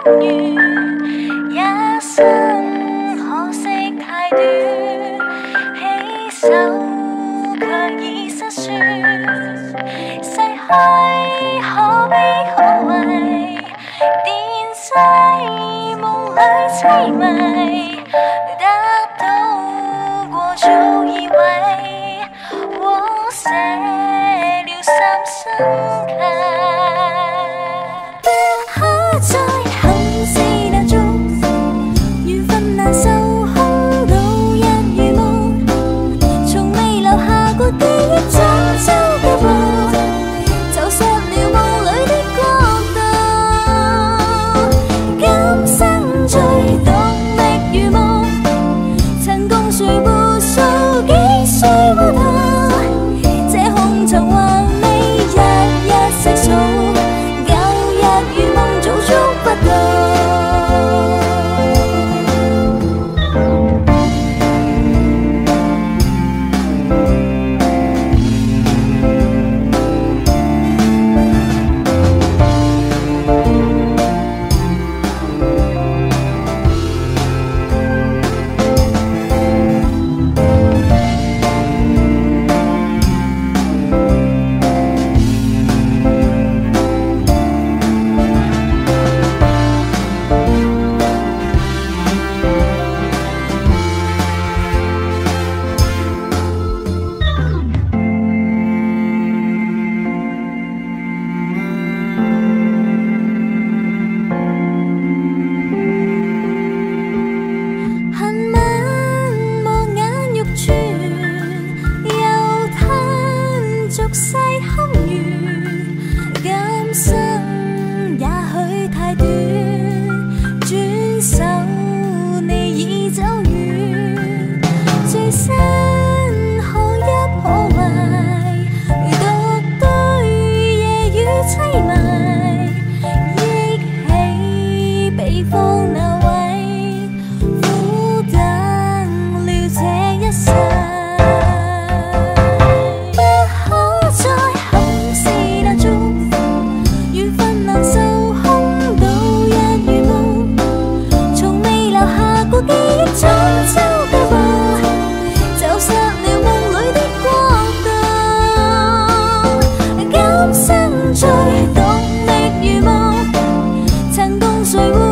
相遇，一生可惜太短，携手卻已失算，逝去可悲可畏，電細夢裏凄迷，得到過早以為，枉寫了三生契。再恨是難續，緣分難受，空到一如夢，從未留下過記憶，終究腳步，走失了夢裏的國度。今生最動力如夢，曾共誰互訴幾歲糊塗，這紅塵還未一一細數。世堪虞，今生也許太短，轉手你已走遠，醉身可一可壞，獨對夜雨凄迷，憶起比方那位，苦等了這一世。最動力如夢，曾共誰